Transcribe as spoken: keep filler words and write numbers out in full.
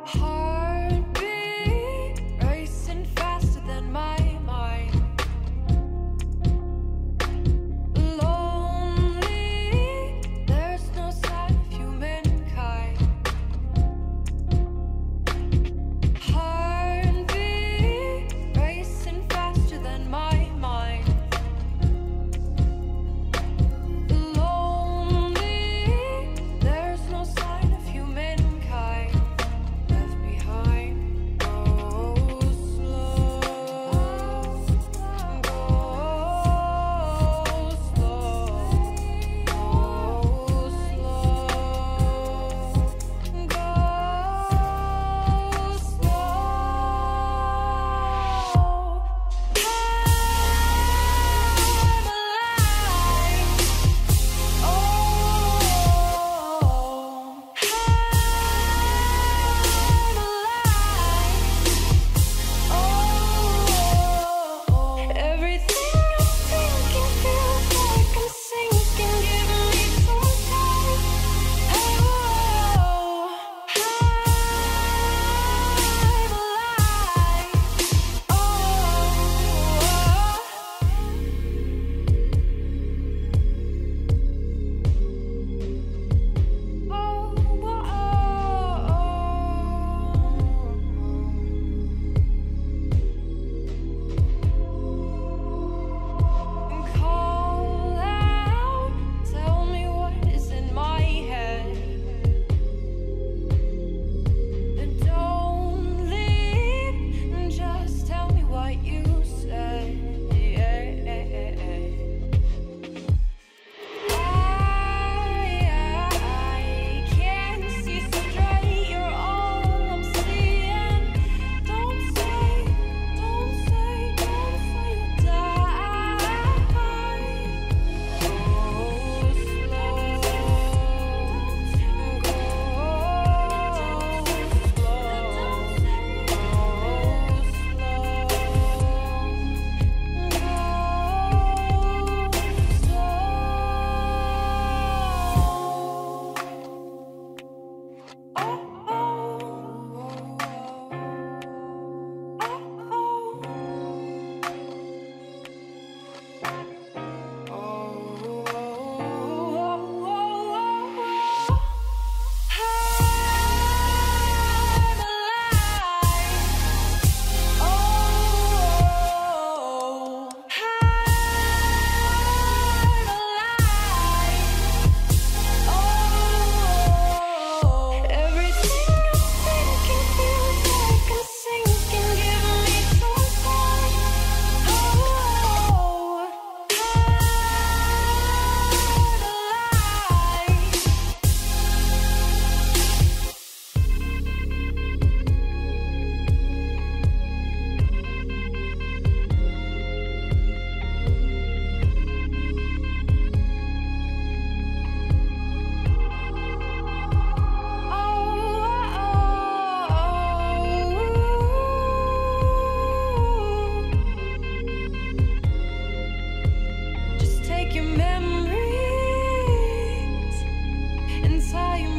Heartbeat racing faster than my mind. Lonely, there's no sign of humankind. Heartbeat racing faster than my mind. Lonely, there's no sign of humankind. Left behind, go slow, go slow, go slow, go Everything I'm thinking feels like I'm sinking. Give me some time. Oh, I'm alive. Oh, call out, tell me what is in my head. And don't leave, and just tell me what you said. I can't see so straight, you're all I'm seeing. Don't say, don't say, don't say you die. Go slow, go Everything I'm thinking feels like I'm sinking. Give me some time. Oh, I'm Just take your memories and tie 'em